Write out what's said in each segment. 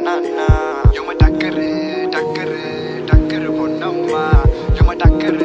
You're my dakkar ponnamma. You're my dakkar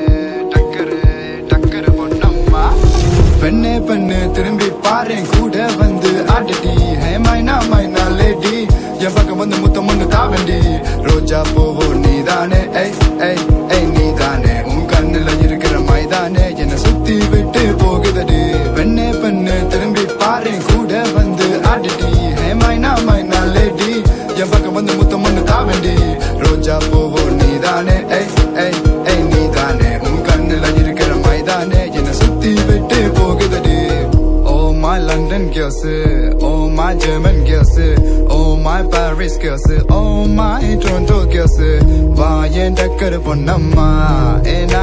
ponnamma. Penne திரும்பி பாரேன் கூட வந்து ஆடடி. Hey மைனா lady. என் பக்கம் வந்து முத்தம் ஒண்ணு தாவண்டி. ரோஜா பூவோ நீதானே. ஏய் நீதானே. உன் கண்ணுல இருக்கிற மைதானே என்னை சுத்தி விட்டு போகுதடி. பெண்ணே திரும்பி பாரேன் கூட வந்து ஆடடி. Hey மைனா lady. என் பக்கம் வந்து முத்தம் ஒண்ணு தாவண்டி. ரோஜா பூவோ நீதானே. ஏய் நீதானே. உன் கண்ணுல இருக்கிற மைதானே என்னை சுத்தி விட்டு போகுதடி. Oh my London girls, oh my German girls, oh my Paris girls, oh my Toronto girls. Va yen dakkar ponnamma, na.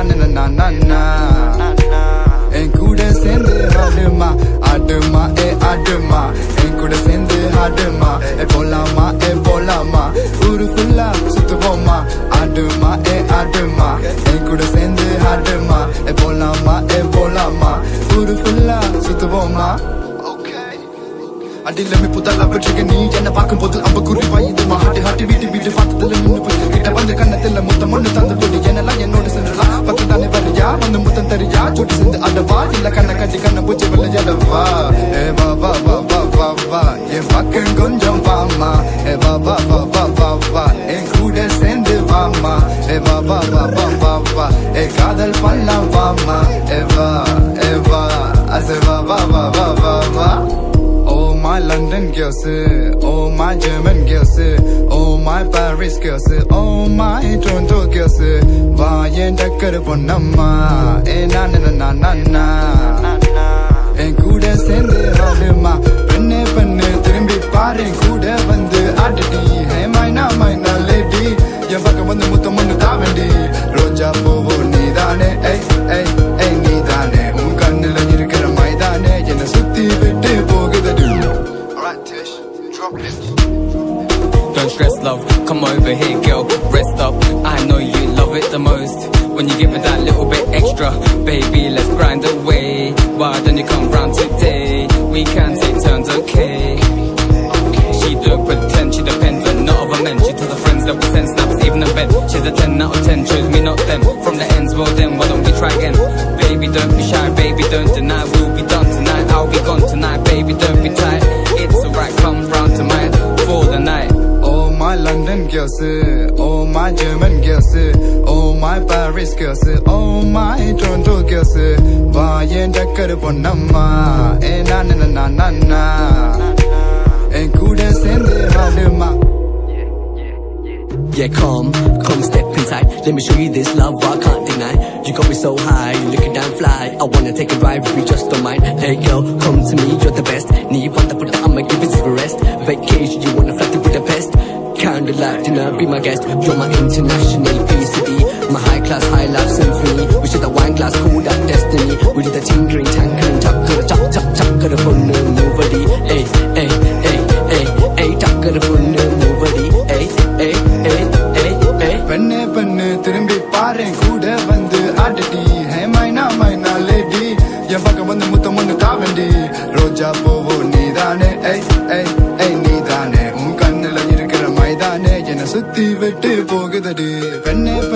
En kuda sende aduma, aduma. En kuda sende aduma, polama. Uru fulla sutuvoma, aduma. En kuda sende aduma, polama. Uru fulla sutuvoma. அடிலமே புதலா பெற்றிருக்க நீ என்ன பார்க்கும் போது அப்ப குறிப்பா இது ஹாட்டி வீட்டு பார்த்ததுல நின்று போய் கிட்ட வந்து கண்ணத்துல முத்தம் ஒண்ணு தந்து போட்டு என்னெல்லாம் என்னோட சென்றலாம் பத்து தானே வரையா வந்து முத்தம் தரியா சூட்டு சேர்ந்து அடவா இல்ல கண்ணை கட்டி கண்ணை பூச்சி விளையாடவா. ஏ வா என் பக்கம் கொஞ்சம் வாமா. ஏ வா என் கூட சேர்ந்து வாமா. ஏ வா ஏ காதல் பண்ணலாம் வாமா. ஏ வா அசே வா. Oh my London girls, oh my German girls, oh my Paris girls, oh my Toronto girls. Va yen dakkar ponnamma, na. En kuda sende aduma, penne திரும்பி பாரு கூட வந்து ஆடடி. Hey மைனா lady. என் பக்கம் வந்து முத்தம் ஒண்ணு தாவண்டி. ரோஜா பூவோ நீதானே. ஏய் நீதானே. உன் கண்ணுல இருக்கிற மைதானே என்னை சுத்தி விட்டு போகுதடி. Don't stress, love, come over here, girl, rest up. I know you love it the most when you give it that little bit extra. Baby, let's grind away. Why don't you come round today? We can take turns, okay? She don't pretend, she depends, but not of a men. She tells her friends that we send snaps, even in bed. She's a 10 out of 10, chose me, not them. From the ends, well then, why don't we try again? Baby, don't be shy, baby, don't deny. We'll be done tonight, I'll be gone tonight. Baby, don't be tight, it's alright, come round to mine for the night. Oh my London girls, oh my German girls, oh my Paris girls, oh my Toronto girls. Va yen dakkar ponnamma, na. En kuda sende aduma. Yeah, come step inside. Let me show you this love I can't deny. You got me so high, looking down fly. I wanna take a ride if you just don't mind. Hey girl, come to me, you're the best. Nee vanda putta I'ma give it zero rest. Vacation, you wanna fly to Budapest. Candlelight dinner, be my guest. You're my international PCD, my high class, high life symphony. We share the wine glass, cool that destiny. We do the tinkering, tankering, tucker, punnu movadi. Hey, tucker punnu movadi. Hey. பெண்ணே திரும்பி பாரேன் கூட வந்து ஆடடி. Hey மைனா lady. என் பக்கம் வந்து முத்தம் ஒண்ணு தாவண்டி. ரோஜா பூவோ நீதானே. ஏய் நீதானே. உன் கண்ணுல இருக்கிற மைதானே என்னை சுத்தி விட்டு போகுதடி. பெண்ணே